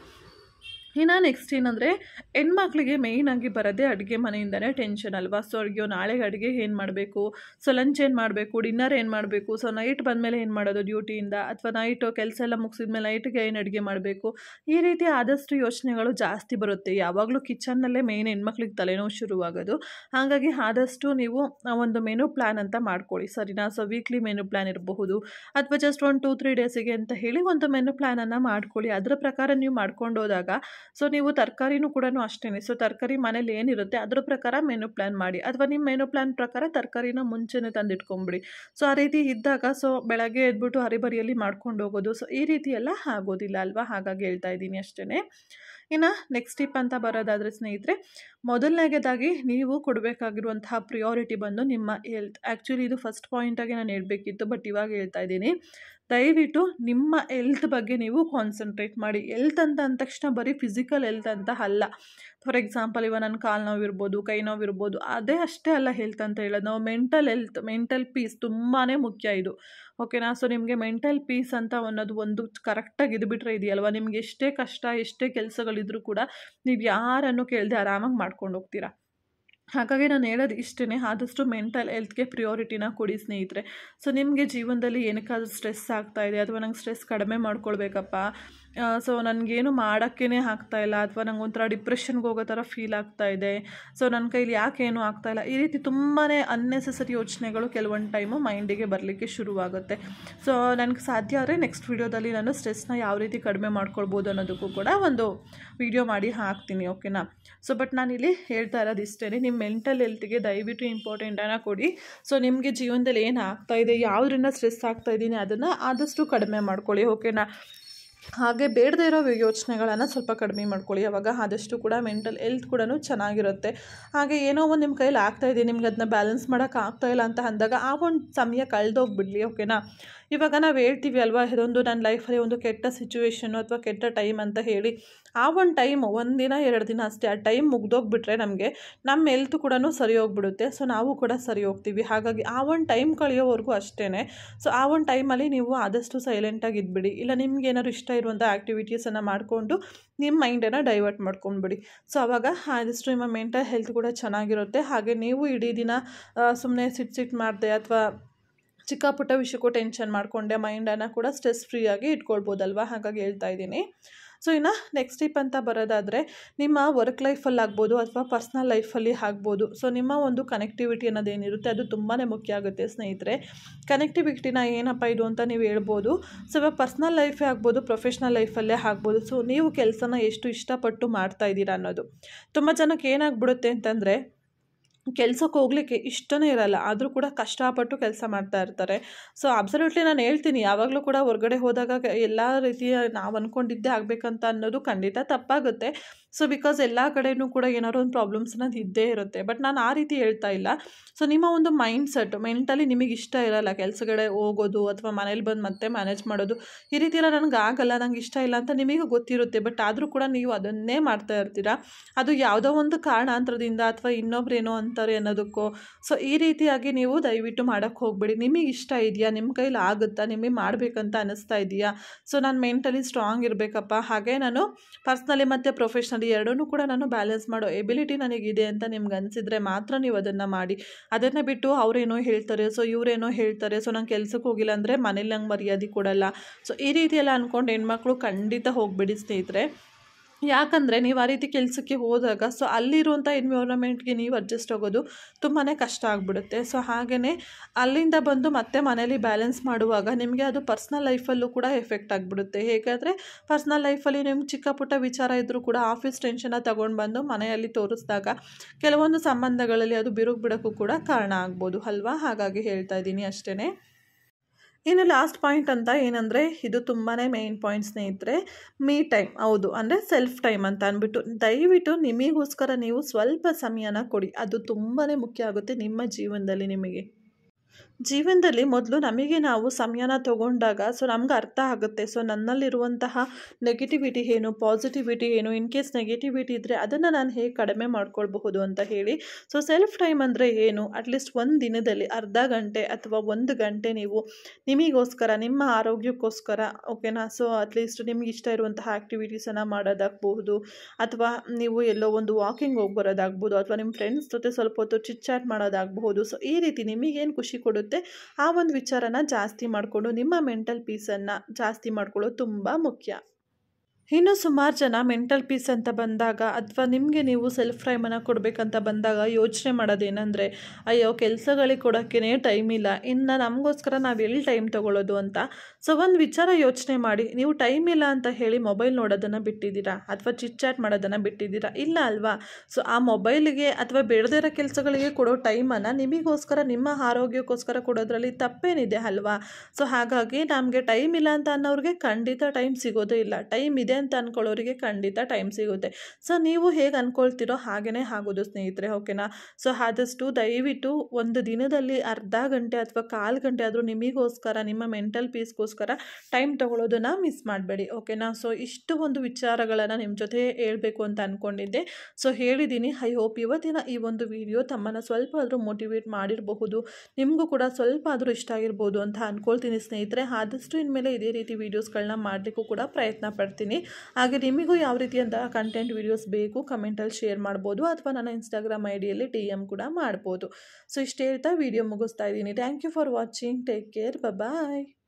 ಇನ್ನು ನೆಕ್ಸ್ಟ್ ಏನಂದರೆ, ಹೆಣ್ಮಕ್ಳಿಗೆ ಮೇಯ್ನಾಗಿ ಬರೋದೇ ಅಡುಗೆ ಮನೆಯಿಂದನೇ ಟೆನ್ಷನ್ ಅಲ್ವಾ. ಸೊ ಅಡುಗೆ ನಾಳೆಗೆ ಅಡುಗೆ ಏನು ಮಾಡಬೇಕು, ಸೊ ಲಂಚ್ ಏನು ಮಾಡಬೇಕು, ಡಿನ್ನರ್ ಏನು ಮಾಡಬೇಕು, ಸೊ ನೈಟ್ ಬಂದಮೇಲೆ ಏನು ಮಾಡೋದು ಡ್ಯೂಟಿಯಿಂದ, ಅಥವಾ ನೈಟು ಕೆಲಸ ಎಲ್ಲ ಮುಗಿಸಿದ್ಮೇಲೆ ನೈಟ್ಗೆ ಏನು ಅಡುಗೆ ಮಾಡಬೇಕು, ಈ ರೀತಿ ಆದಷ್ಟು ಯೋಚನೆಗಳು ಜಾಸ್ತಿ ಬರುತ್ತೆ. ಯಾವಾಗಲೂ ಕಿಚನ್ನಲ್ಲೇ ಮೇಯ್ನ್ ಹೆಣ್ಮಕ್ಳಿಗೆ ತಲೆನೋವು ಶುರುವಾಗೋದು. ಹಾಗಾಗಿ ಆದಷ್ಟು ನೀವು ಒಂದು ಮೆನು ಪ್ಲ್ಯಾನ್ ಅಂತ ಮಾಡ್ಕೊಳ್ಳಿ, ಸರಿನಾ. ಸೊ ವೀಕ್ಲಿ ಮೆನು ಪ್ಲ್ಯಾನ್ ಇರಬಹುದು, ಅಥವಾ ಜಸ್ಟ್ ಒಂದು ಟೂ ತ್ರೀ ಡೇಸಿಗೆ ಅಂತ ಹೇಳಿ ಒಂದು ಮೆನು ಪ್ಲ್ಯಾನನ್ನು ಮಾಡ್ಕೊಳ್ಳಿ. ಅದರ ಪ್ರಕಾರ ನೀವು ಮಾಡ್ಕೊಂಡು ಹೋದಾಗ ಸೊ ನೀವು ತರಕಾರಿನೂ ಕೂಡ ಅಷ್ಟೇ, ಸೊ ತರಕಾರಿ ಮನೇಲಿ ಏನಿರುತ್ತೆ ಅದ್ರ ಪ್ರಕಾರ ಮೆನು ಪ್ಲ್ಯಾನ್ ಮಾಡಿ, ಅಥವಾ ನಿಮ್ಮ ಮೆನು ಪ್ಲ್ಯಾನ್ ಪ್ರಕಾರ ತರಕಾರಿನ ಮುಂಚೆನೇ ತಂದಿಟ್ಕೊಂಬಿಡಿ. ಸೊ ಆ ರೀತಿ ಇದ್ದಾಗ ಸೊ ಬೆಳಗ್ಗೆ ಎದ್ಬಿಟ್ಟು ಹರಿಬರಿಯಲ್ಲಿ ಮಾಡ್ಕೊಂಡು ಹೋಗೋದು, ಸೊ ಈ ರೀತಿ ಎಲ್ಲ ಆಗೋದಿಲ್ಲ ಅಲ್ವಾ, ಹಾಗಾಗಿ ಹೇಳ್ತಾ ಇದ್ದೀನಿ ಅಷ್ಟೇ. ಇನ್ನು ನೆಕ್ಸ್ಟ್ ಟಿಪ್ ಅಂತ ಬರೋದಾದರೆ ಸ್ನೇಹಿತರೆ, ಮೊದಲನೇದಾಗಿ ನೀವು ಕೊಡಬೇಕಾಗಿರುವಂತಹ ಪ್ರಿಯಾರಿಟಿ ಬಂದು ನಿಮ್ಮ ಹೆಲ್ತ್. ಆ್ಯಕ್ಚುಲಿ ಇದು ಫಸ್ಟ್ ಪಾಯಿಂಟಾಗಿ ನಾನು ಹೇಳಬೇಕಿತ್ತು, ಬಟ್ ಇವಾಗ ಹೇಳ್ತಾ ಇದ್ದೀನಿ. ದಯವಿಟ್ಟು ನಿಮ್ಮ ಹೆಲ್ತ್ ಬಗ್ಗೆ ನೀವು ಕಾನ್ಸಂಟ್ರೇಟ್ ಮಾಡಿ. ಹೆಲ್ತ್ ಅಂತ ಅಂದ ತಕ್ಷಣ ಬರೀ ಫಿಸಿಕಲ್ ಹೆಲ್ತ್ ಅಂತ ಅಲ್ಲ. ಫಾರ್ ಎಕ್ಸಾಂಪಲ್ ಇವಾಗ ನನ್ನ ಕಾಲು ನೋವು ಇರ್ಬೋದು, ಕೈ ನೋವು ಇರ್ಬೋದು, ಅದೇ ಅಷ್ಟೇ ಅಲ್ಲ ಹೆಲ್ತ್ ಅಂತ ಹೇಳೋದು. ನಾವು ಮೆಂಟಲ್ ಹೆಲ್ತ್, ಮೆಂಟಲ್ ಪೀಸ್ ತುಂಬಾ ಮುಖ್ಯ ಇದು, ಓಕೆನಾ. ಸೊ ನಿಮಗೆ ಮೆಂಟಲ್ ಪೀಸ್ ಅಂತ ಅನ್ನೋದು ಒಂದು ಕರೆಕ್ಟಾಗಿ ಇದ್ಬಿಟ್ರೆ ಇದೆಯಲ್ವ, ನಿಮ್ಗೆ ಎಷ್ಟೇ ಕಷ್ಟ ಎಷ್ಟೇ ಕೆಲಸಗಳಿದ್ರೂ ಕೂಡ ನೀವು ಯಾರನ್ನು ಕೇಳದೆ ಆರಾಮಾಗಿ ಮಾಡ್ಕೊಂಡು ಹೋಗ್ತೀರಾ. ಹಾಗಾಗಿ ನಾನು ಹೇಳೋದು ಇಷ್ಟೇ, ಆದಷ್ಟು ಮೆಂಟಲ್ ಹೆಲ್ತ್ಗೆ ಪ್ರಿಯಾರಿಟಿನ ಕೊಡಿ ಸ್ನೇಹಿತರೆ. ಸೊ ನಿಮಗೆ ಜೀವನದಲ್ಲಿ ಏನಕ್ಕಾದ್ರೂ ಸ್ಟ್ರೆಸ್ ಆಗ್ತಾಯಿದೆ, ಅಥವಾ ನಂಗೆ ಸ್ಟ್ರೆಸ್ ಕಡಿಮೆ ಮಾಡ್ಕೊಳ್ಬೇಕಪ್ಪ, ಸೊ ನನಗೇನು ಮಾಡೋಕ್ಕೇ ಆಗ್ತಾಯಿಲ್ಲ, ಅಥವಾ ನಂಗೆ ಒಂಥರ ಡಿಪ್ರೆಷನ್ಗೆ ಹೋಗೋ ಥರ ಫೀಲ್ ಆಗ್ತಾಯಿದೆ, ಸೊ ನನ್ನ ಕೈಲಿ ಯಾಕೇನು ಆಗ್ತಾಯಿಲ್ಲ, ಈ ರೀತಿ ತುಂಬಾ ಅನ್ನೆಸೆಸರಿ ಯೋಚನೆಗಳು ಕೆಲವೊಂದು ಟೈಮು ಮೈಂಡಿಗೆ ಬರಲಿಕ್ಕೆ ಶುರುವಾಗುತ್ತೆ. ಸೊ ನನಗೆ ಸಾಧ್ಯ ಆದರೆ ನೆಕ್ಸ್ಟ್ ವೀಡಿಯೋದಲ್ಲಿ ನಾನು ಸ್ಟ್ರೆಸ್ನ ಯಾವ ರೀತಿ ಕಡಿಮೆ ಮಾಡ್ಕೊಳ್ಬೋದು ಅನ್ನೋದಕ್ಕೂ ಕೂಡ ಒಂದು ವಿಡಿಯೋ ಮಾಡಿ ಹಾಕ್ತೀನಿ, ಓಕೆನಾ. ಸೊ ಬಟ್ ನಾನಿಲ್ಲಿ ಹೇಳ್ತಾ ಇರೋದು ಇಷ್ಟೇ, ನಿಮ್ಮ ಮೆಂಟಲ್ ಹೆಲ್ತ್ಗೆ ದಯವಿಟ್ಟು ಇಂಪಾರ್ಟೆಂಟನ್ನು ಕೊಡಿ. ಸೊ ನಿಮಗೆ ಜೀವನದಲ್ಲಿ ಏನು ಆಗ್ತಾಯಿದೆ, ಯಾವುದರಿಂದ ಸ್ಟ್ರೆಸ್ ಆಗ್ತಾಯಿದ್ದೀನಿ ಅದನ್ನು ಆದಷ್ಟು ಕಡಿಮೆ ಮಾಡ್ಕೊಳ್ಳಿ, ಓಕೆನಾ. ಹಾಗೆ ಬೇಡದೇ ಇರೋ ಯೋಚನೆಗಳನ್ನು ಸ್ವಲ್ಪ ಕಡಿಮೆ ಮಾಡ್ಕೊಳ್ಳಿ, ಅವಾಗ ಆದಷ್ಟು ಕೂಡ ಮೆಂಟಲ್ ಹೆಲ್ತ್ ಕೂಡ ಚೆನ್ನಾಗಿರುತ್ತೆ. ಹಾಗೆ ಏನೋ ಒಂದು ನಿಮ್ಮ ಕೈಯಲ್ಲಿ ಆಗ್ತಾಯಿದೆ, ನಿಮ್ಗೆ ಅದನ್ನ ಬ್ಯಾಲೆನ್ಸ್ ಮಾಡೋಕ್ಕೆ ಆಗ್ತಾಯಿಲ್ಲ ಅಂತ ಅಂದಾಗ ಆ ಒಂದು ಸಮಯ ಕಳೆದೋಗ್ಬಿಡಲಿ, ಓಕೆನಾ. ಇವಾಗ ನಾವು ಹೇಳ್ತೀವಿ ಅಲ್ವಾ, ಇದೊಂದು ನನ್ನ ಲೈಫಲ್ಲಿ ಒಂದು ಕೆಟ್ಟ ಸಿಚುವೇಶನ್ನು ಅಥವಾ ಕೆಟ್ಟ ಟೈಮ್ ಅಂತ ಹೇಳಿ, ಆ ಒಂದು ಟೈಮು ಒಂದಿನ ಎರಡು ದಿನ ಅಷ್ಟೇ, ಆ ಟೈಮ್ ಮುಗ್ದೋಗ್ಬಿಟ್ರೆ ನಮಗೆ ನಮ್ಮ ಹೆಲ್ತ್ ಕೂಡ ಸರಿ ಹೋಗ್ಬಿಡುತ್ತೆ. ಸೊ ನಾವು ಕೂಡ ಸರಿ ಹೋಗ್ತೀವಿ. ಹಾಗಾಗಿ ಆ ಒಂದು ಟೈಮ್ ಕಳೆಯೋವರೆಗೂ ಅಷ್ಟೇ. ಸೊ ಆ ಒಂದು ಟೈಮಲ್ಲಿ ನೀವು ಆದಷ್ಟು ಸೈಲೆಂಟಾಗಿ ಇದ್ಬಿಡಿ, ಇಲ್ಲ ನಿಮ್ಗೆ ಏನಾದ್ರು ಇಷ್ಟ ಇರುವಂಥ ಆ್ಯಕ್ಟಿವಿಟೀಸನ್ನು ಮಾಡಿಕೊಂಡು ನಿಮ್ಮ ಮೈಂಡನ್ನು ಡೈವರ್ಟ್ ಮಾಡ್ಕೊಂಡ್ಬಿಡಿ. ಸೊ ಆವಾಗ ಆದಷ್ಟು ನಿಮ್ಮ ಮೆಂಟಲ್ ಹೆಲ್ತ್ ಕೂಡ ಚೆನ್ನಾಗಿರುತ್ತೆ. ಹಾಗೆ ನೀವು ಇಡೀ ದಿನ ಸುಮ್ಮನೆ ಸಿಟ್ಟು ಸಿಟ್ಟು ಮಾಡಿದೆ ಅಥವಾ ಚಿಕ್ಕ ಪುಟ್ಟ ವಿಷಯಕ್ಕೂ ಟೆನ್ಷನ್ ಮಾಡಿಕೊಂಡೆ ಮೈಂಡನ್ನು ಕೂಡ ಸ್ಟ್ರೆಸ್ ಫ್ರೀಯಾಗಿ ಇಟ್ಕೊಳ್ಬೋದಲ್ವ, ಹಾಗಾಗಿ ಹೇಳ್ತಾ ಇದ್ದೀನಿ. ಸೊ ಇನ್ನು ನೆಕ್ಸ್ಟ್ ಟಿಪ್ ಅಂತ ಬರೋದಾದರೆ, ನಿಮ್ಮ ವರ್ಕ್ ಲೈಫಲ್ಲಿ ಆಗ್ಬೋದು ಅಥವಾ ಪರ್ಸ್ನಲ್ ಲೈಫಲ್ಲಿ ಆಗ್ಬೋದು, ಸೊ ನಿಮ್ಮ ಒಂದು ಕನೆಕ್ಟಿವಿಟಿ ಅನ್ನೋದೇನಿರುತ್ತೆ ಅದು ತುಂಬಾ ಮುಖ್ಯ ಆಗುತ್ತೆ ಸ್ನೇಹಿತರೆ. ಕನೆಕ್ಟಿವಿಟಿನ ಏನಪ್ಪ ಇದು ಅಂತ ನೀವು ಹೇಳ್ಬೋದು. ಸೊ ಇವಾಗ ಪರ್ಸ್ನಲ್ ಲೈಫೇ ಆಗ್ಬೋದು, ಪ್ರೊಫೆಷ್ನಲ್ ಲೈಫಲ್ಲೇ ಆಗ್ಬೋದು. ಸೊ ನೀವು ಕೆಲಸನ ಎಷ್ಟು ಇಷ್ಟಪಟ್ಟು ಮಾಡ್ತಾಯಿದ್ದೀರಾ ಅನ್ನೋದು. ತುಂಬ ಜನಕ್ಕೆ ಏನಾಗ್ಬಿಡುತ್ತೆ ಅಂತಂದರೆ, ಕೆಲಸಕ್ಕೆ ಹೋಗ್ಲಿಕ್ಕೆ ಇಷ್ಟನೇ ಇರಲ್ಲ, ಆದರೂ ಕೂಡ ಕಷ್ಟಪಟ್ಟು ಕೆಲಸ ಮಾಡ್ತಾ ಇರ್ತಾರೆ. ಸೊ ಅಬ್ಸಲ್ಯೂಟ್ಲಿ ನಾನು ಹೇಳ್ತೀನಿ, ಯಾವಾಗಲೂ ಕೂಡ ಹೊರಗಡೆ ಹೋದಾಗ ಎಲ್ಲ ರೀತಿಯ ನಾವು ಅಂದ್ಕೊಂಡಿದ್ದೇ ಆಗಬೇಕಂತ ಅನ್ನೋದು ಖಂಡಿತ ತಪ್ಪಾಗುತ್ತೆ. ಸೊ ಬಿಕಾಸ್ ಎಲ್ಲ ಕಡೆಯೂ ಕೂಡ ಏನಾದ್ರು ಒಂದು ಪ್ರಾಬ್ಲಮ್ಸ್ ಅನ್ನೋದು ಇದ್ದೇ ಇರುತ್ತೆ. ಬಟ್ ನಾನು ಆ ರೀತಿ ಹೇಳ್ತಾ ಇಲ್ಲ. ಸೊ ನಿಮ್ಮ ಒಂದು ಮೈಂಡ್ ಸೆಟ್, ಮೆಂಟಲಿ ನಿಮಗೆ ಇಷ್ಟ ಇರಲ್ಲ ಕೆಲಸಗಡೆ ಹೋಗೋದು ಅಥವಾ ಮನೇಲಿ ಬಂದು ಮತ್ತೆ ಮ್ಯಾನೇಜ್ ಮಾಡೋದು, ಈ ರೀತಿ ಎಲ್ಲ ನನಗೆ ಆಗಲ್ಲ, ನಂಗೆ ಇಷ್ಟ ಇಲ್ಲ ಅಂತ ನಿಮಗೆ ಗೊತ್ತಿರುತ್ತೆ. ಬಟ್ ಆದರೂ ಕೂಡ ನೀವು ಅದನ್ನೇ ಮಾಡ್ತಾ ಇರ್ತೀರಾ. ಅದು ಯಾವುದೋ ಒಂದು ಕಾರಣಾಂತರದಿಂದ ಅಥವಾ ಇನ್ನೊಬ್ರೇನೋ ಅಂತಾರೆ ಅನ್ನೋದಕ್ಕೋ, ಸೊ ಈ ರೀತಿಯಾಗಿ ನೀವು ದಯವಿಟ್ಟು ಮಾಡೋಕ್ಕೆ ಹೋಗಬೇಡಿ. ನಿಮಗೆ ಇಷ್ಟ ಇದೆಯಾ, ನಿಮ್ಮ ಕೈಲಿ ಆಗುತ್ತಾ, ನಿಮಗೆ ಮಾಡಬೇಕಂತ ಅನ್ನಿಸ್ತಾ ಇದೆಯಾ, ಸೊ ನಾನು ಮೆಂಟಲಿ ಸ್ಟ್ರಾಂಗ್ ಇರಬೇಕಪ್ಪ, ಹಾಗೆ ನಾನು ಪರ್ಸ್ನಲಿ ಮತ್ತು ಪ್ರೊಫೆಷ್ನಲಿ ಎರಡನ್ನೂ ಕೂಡ ನಾನು ಬ್ಯಾಲೆನ್ಸ್ ಮಾಡೋ ಎಬಿಲಿಟಿ ನನಗಿದೆ ಅಂತ ನಿಮ್ಗೆ ಅನಿಸಿದರೆ ಮಾತ್ರ ನೀವು ಅದನ್ನು ಮಾಡಿ. ಅದನ್ನು ಬಿಟ್ಟು ಅವರೇನೋ ಹೇಳ್ತಾರೆ, ಸೊ ಇವರೇನೋ ಹೇಳ್ತಾರೆ, ಸೊ ನಾನು ಕೆಲ್ಸಕ್ಕೆ ಹೋಗಿಲ್ಲ ಅಂದರೆ ಮನೇಲಿ ನಂಗೆ ಮರ್ಯಾದೆ ಕೊಡಲ್ಲ, ಸೊ ಈ ರೀತಿ ಎಲ್ಲ ಅಂದ್ಕೊಂಡು ಹೆಣ್ಮಕ್ಳು ಖಂಡಿತ ಹೋಗಬೇಡಿ ಸ್ನೇಹಿತರೆ. ಯಾಕಂದರೆ ನೀವು ಆ ರೀತಿ ಕೆಲಸಕ್ಕೆ ಹೋದಾಗ ಸೊ ಅಲ್ಲಿರುವಂಥ ಎನ್ವಿರಾನ್ಮೆಂಟ್ಗೆ ನೀವು ಅಡ್ಜಸ್ಟ್ ಆಗೋದು ತುಂಬಾ ಕಷ್ಟ ಆಗಿಬಿಡುತ್ತೆ. ಸೊ ಹಾಗೆಯೇ ಅಲ್ಲಿಂದ ಬಂದು ಮತ್ತೆ ಮನೇಲಿ ಬ್ಯಾಲೆನ್ಸ್ ಮಾಡುವಾಗ ನಿಮಗೆ ಅದು ಪರ್ಸ್ನಲ್ ಲೈಫಲ್ಲೂ ಕೂಡ ಎಫೆಕ್ಟ್ ಆಗಿಬಿಡುತ್ತೆ. ಹೇಗಾದರೆ ಪರ್ಸ್ನಲ್ ಲೈಫಲ್ಲಿ ನಿಮ್ಗೆ ಚಿಕ್ಕ ಪುಟ್ಟ ವಿಚಾರ ಇದ್ದರೂ ಕೂಡ ಆಫೀಸ್ ಟೆನ್ಷನ್ನ ತೊಗೊಂಡು ಬಂದು ಮನೆಯಲ್ಲಿ ತೋರಿಸಿದಾಗ ಕೆಲವೊಂದು ಸಂಬಂಧಗಳಲ್ಲಿ ಅದು ಬಿರುಕು ಬಿಡೋಕ್ಕೂ ಕೂಡ ಕಾರಣ ಆಗ್ಬೋದು ಅಲ್ವಾ, ಹಾಗಾಗಿ ಹೇಳ್ತಾ ಇದ್ದೀನಿ ಅಷ್ಟೇ. ಇನ್ನು ಲಾಸ್ಟ್ ಪಾಯಿಂಟ್ ಅಂತ ಏನಂದರೆ, ಇದು ತುಂಬಾ ಮೇನ್ ಪಾಯಿಂಟ್ ಸ್ನೇಹಿತರೆ, ಮೀ ಟೈಮ್. ಹೌದು, ಅಂದರೆ ಸೆಲ್ಫ್ ಟೈಮ್ ಅಂತ ಅಂದ್ಬಿಟ್ಟು ದಯವಿಟ್ಟು ನಿಮಗೋಸ್ಕರ ನೀವು ಸ್ವಲ್ಪ ಸಮಯನ ಕೊಡಿ. ಅದು ತುಂಬಾ ಮುಖ್ಯ ಆಗುತ್ತೆ ನಿಮ್ಮ ಜೀವನದಲ್ಲಿ. ನಿಮಗೆ ಜೀವನದಲ್ಲಿ ಮೊದಲು ನಮಗೆ ನಾವು ಸಮಯನ ತಗೊಂಡಾಗ ಸೊ ನಮ್ಗೆ ಅರ್ಥ ಆಗುತ್ತೆ, ಸೊ ನನ್ನಲ್ಲಿರುವಂತಹ ನೆಗೆಟಿವಿಟಿ ಏನು, ಪಾಸಿಟಿವಿಟಿ ಏನು, ಇನ್ ಕೇಸ್ ನೆಗೆಟಿವಿಟಿ ಇದ್ದರೆ ಅದನ್ನು ನಾನು ಹೇಗೆ ಕಡಿಮೆ ಮಾಡ್ಕೊಳ್ಬಹುದು ಅಂತ ಹೇಳಿ. ಸೊ ಸೆಲ್ಫ್ ಟೈಮ್ ಅಂದರೆ ಏನು, ಅಟ್ಲೀಸ್ಟ್ ಒಂದು ದಿನದಲ್ಲಿ ಅರ್ಧ ಗಂಟೆ ಅಥವಾ ಒಂದು ಗಂಟೆ ನೀವು ನಿಮಗೋಸ್ಕರ, ನಿಮ್ಮ ಆರೋಗ್ಯಕ್ಕೋಸ್ಕರ, ಓಕೆನಾ. ಸೊ ಅಟ್ಲೀಸ್ಟ್ ನಿಮ್ಗೆ ಇಷ್ಟ ಇರುವಂತಹ ಆ್ಯಕ್ಟಿವಿಟೀಸನ್ನು ಮಾಡೋದಾಗಬಹುದು, ಅಥವಾ ನೀವು ಎಲ್ಲೋ ಒಂದು ವಾಕಿಂಗ್ ಹೋಗಿ ಬರೋದಾಗ್ಬೋದು, ಅಥವಾ ನಿಮ್ಮ ಫ್ರೆಂಡ್ಸ್ ಜೊತೆ ಸ್ವಲ್ಪ ಹೊತ್ತು ಚಿಟ್ ಚಾಟ್ ಮಾಡೋದಾಗಬಹುದು. ಸೊ ಈ ರೀತಿ ನಿಮಗೇನು ಖುಷಿ ಕೊಡುತ್ತೆ ಆ ಒಂದು ವಿಚಾರನ ಜಾಸ್ತಿ ಮಾಡಿಕೊಂಡು ನಿಮ್ಮ ಮೆಂಟಲ್ ಪೀಸನ್ನು ಜಾಸ್ತಿ ಮಾಡ್ಕೊಳ್ಳೋದು ತುಂಬ ಮುಖ್ಯ. ಇನ್ನು ಸುಮಾರು ಜನ ಮೆಂಟಲ್ ಪೀಸ್ ಅಂತ ಬಂದಾಗ ಅಥವಾ ನಿಮಗೆ ನೀವು ಸೆಲ್ಫ್ ಟೈಮನ್ನು ಕೊಡಬೇಕಂತ ಬಂದಾಗ ಯೋಚನೆ ಮಾಡೋದೇನೆಂದರೆ, ಅಯ್ಯೋ ಕೆಲಸಗಳಿಗೆ ಕೊಡೋಕ್ಕೇ ಟೈಮ್ ಇಲ್ಲ, ಇನ್ನು ನಮಗೋಸ್ಕರ ನಾವು ಎಲ್ಲಿ ಟೈಮ್ ತೊಗೊಳ್ಳೋದು ಅಂತ. ಸೊ ಒಂದು ವಿಚಾರ ಯೋಚನೆ ಮಾಡಿ, ನೀವು ಟೈಮ್ ಇಲ್ಲ ಅಂತ ಹೇಳಿ ಮೊಬೈಲ್ ನೋಡೋದನ್ನು ಬಿಟ್ಟಿದ್ದೀರಾ ಅಥವಾ ಚಿಟ್ ಚಾಟ್ ಮಾಡೋದನ್ನು ಬಿಟ್ಟಿದ್ದೀರಾ? ಇಲ್ಲ ಅಲ್ವಾ? ಸೊ ಆ ಮೊಬೈಲಿಗೆ ಅಥವಾ ಬೇಡದೇ ಇರೋ ಕೆಲಸಗಳಿಗೆ ಕೊಡೋ ಟೈಮನ್ನು ನಿಮಗೋಸ್ಕರ, ನಿಮ್ಮ ಆರೋಗ್ಯಕ್ಕೋಸ್ಕರ ಕೊಡೋದ್ರಲ್ಲಿ ತಪ್ಪೇನಿದೆ ಅಲ್ವಾ? ಸೊ ಹಾಗಾಗಿ ನಮಗೆ ಟೈಮ್ ಇಲ್ಲ ಅಂತ ಅನ್ನೋರಿಗೆ ಖಂಡಿತ ಟೈಮ್ ಸಿಗೋದೇ ಇಲ್ಲ. ಟೈಮ್ ಇದೆ ಅಂತ ಅಂದ್ಕೊಳ್ಳೋರಿಗೆ ಖಂಡಿತ ಟೈಮ್ ಸಿಗುತ್ತೆ. ಸೊ ನೀವು ಹೇಗೆ ಅಂದ್ಕೊಳ್ತೀರೋ ಹಾಗೇ ಆಗೋದು ಸ್ನೇಹಿತರೆ, ಓಕೆನಾ? ಸೊ ಆದಷ್ಟು ದಯವಿಟ್ಟು ಒಂದು ದಿನದಲ್ಲಿ ಅರ್ಧ ಗಂಟೆ ಅಥವಾ ಕಾಲು ಗಂಟೆ ಆದರೂ ನಿಮಗೋಸ್ಕರ, ನಿಮ್ಮ ಮೆಂಟಲ್ ಪೀಸ್ಗೋಸ್ಕರ ಟೈಮ್ ತೊಗೊಳ್ಳೋದನ್ನು ಮಿಸ್ ಮಾಡಬೇಡಿ, ಓಕೆನಾ? ಸೊ ಇಷ್ಟು ಒಂದು ವಿಚಾರಗಳನ್ನು ನಿಮ್ಮ ಜೊತೆ ಹೇಳಬೇಕು ಅಂತ ಅಂದ್ಕೊಂಡಿದ್ದೆ. ಸೊ ಹೇಳಿದ್ದೀನಿ. ಐ ಹೋಪ್ ಇವತ್ತಿನ ಈ ಒಂದು ವಿಡಿಯೋ ತಮ್ಮನ್ನು ಸ್ವಲ್ಪ ಆದರೂ ಮೋಟಿವೇಟ್ ಮಾಡಿರಬಹುದು, ನಿಮಗೂ ಕೂಡ ಸ್ವಲ್ಪ ಆದರೂ ಇಷ್ಟ ಆಗಿರ್ಬೋದು ಅಂತ ಅಂದ್ಕೊಳ್ತೀನಿ ಸ್ನೇಹಿತರೆ. ಆದಷ್ಟು ಇನ್ಮೇಲೆ ಇದೇ ರೀತಿ ವೀಡಿಯೋಸ್ಗಳನ್ನ ಮಾಡಲಿಕ್ಕೂ ಕೂಡ ಪ್ರಯತ್ನ ಪಡ್ತೀನಿ. ಹಾಗೆ ನಿಮಗೂ ಯಾವ ರೀತಿಯಂಥ ಕಂಟೆಂಟ್ ವೀಡಿಯೋಸ್ ಬೇಕು ಕಮೆಂಟಲ್ಲಿ ಶೇರ್ ಮಾಡ್ಬೋದು ಅಥವಾ ನನ್ನ ಇನ್ಸ್ಟಾಗ್ರಾಮ್ ಐ ಡಿಯಲ್ಲಿ ಡಿ ಎಮ್ ಕೂಡ ಮಾಡ್ಬೋದು. ಸೊ ಇಷ್ಟು ಹೇಳ್ತಾ ವಿಡಿಯೋ ಮುಗಿಸ್ತಾ ಇದ್ದೀನಿ. Thank you for watching. Take care. Bye.